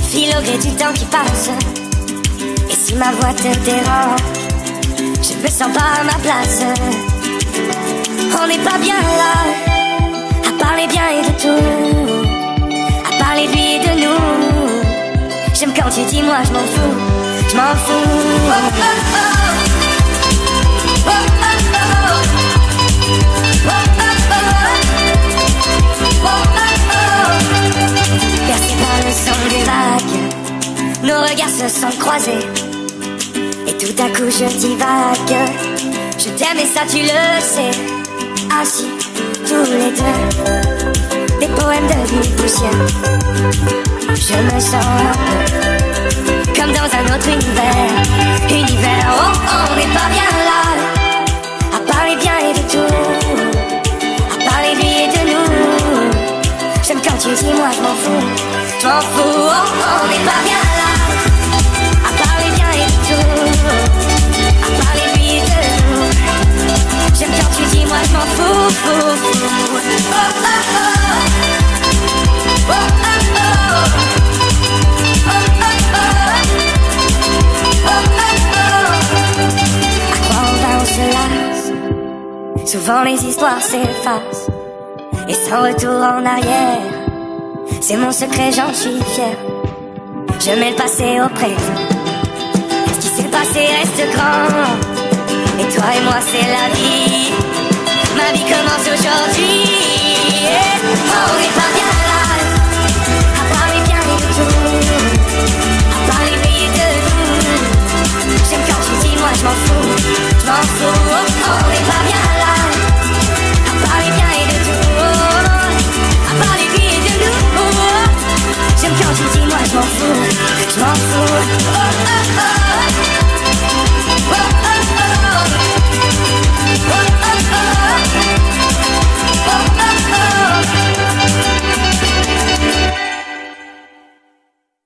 file au gré du temps qui passe. Et si ma voix te dérange, je me sens pas à ma place. On n'est pas bien là, à parler bien et de tout, à parler de lui et de nous. J'aime quand tu dis moi je m'en fous, je m'en fous. Oh, oh, oh. Oh, oh, oh. Oh, oh, oh. Oh, oh, oh. Percé par le son des vagues, nos regards se sont croisés. Et tout à coup je divague. Je t'aime et ça tu le sais. Assis tous les deux, des poèmes devenus poussière. Je me sens un peu comme dans un autre univers. Univers, oh, on n'est pas bien là, à parler bien et de tout, à parler de lui et de nous. J'aime quand tu dis moi je m'en fous, je m'en fous. Oh, on n'est pas bien là, à parler bien et de tout, à parler de lui et de nous. J'aime quand tu dis moi je m'en fous, fou, fou. Oh, oh, oh. Oh, oh, oh. Oh, oh, oh. Oh, oh, oh. À quoi on va, on se lasse. Souvent les histoires s'effacent, et sans retour en arrière. C'est mon secret, j'en suis fier. Je mets le passé au présent. Ce qui s'est passé reste grand. Et toi et moi c'est la vie. Ma vie commence aujourd'hui. Oh, on n'est pas bien là, à parler bien et de tout, à parler de lui et de nous. J'aime quand tu dis moi je m'en fous, je m'en fous. Oh, on n'est pas bien là, à parler bien et de tout, à parler de lui et de nous. J'aime quand tu dis moi je m'en fous, je m'en fous. Oh,